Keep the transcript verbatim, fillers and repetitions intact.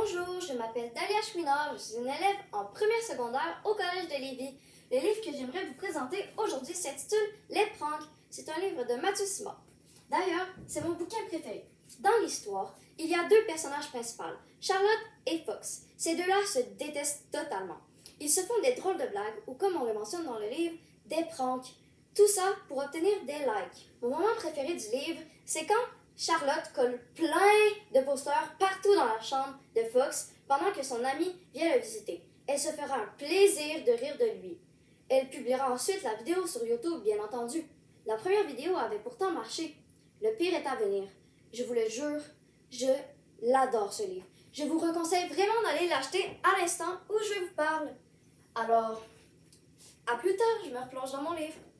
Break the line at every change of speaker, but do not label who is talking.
Bonjour, je m'appelle Dalia Chouinard, je suis une élève en première secondaire au Collège de Lévis. Le livre que j'aimerais vous présenter aujourd'hui s'intitule Les Pranks. C'est un livre de Mathieu Simard. D'ailleurs, c'est mon bouquin préféré. Dans l'histoire, il y a deux personnages principaux, Charlotte et Fox. Ces deux-là se détestent totalement. Ils se font des drôles de blagues ou, comme on le mentionne dans le livre, des pranks. Tout ça pour obtenir des likes. Mon moment préféré du livre, c'est quand Charlotte colle plein de posters partout dans la chambre de Fox pendant que son ami vient le visiter. Elle se fera un plaisir de rire de lui. Elle publiera ensuite la vidéo sur YouTube, bien entendu. La première vidéo avait pourtant marché. Le pire est à venir. Je vous le jure, je l'adore ce livre. Je vous conseille vraiment d'aller l'acheter à l'instant où je vous parle. Alors, à plus tard, je me replonge dans mon livre.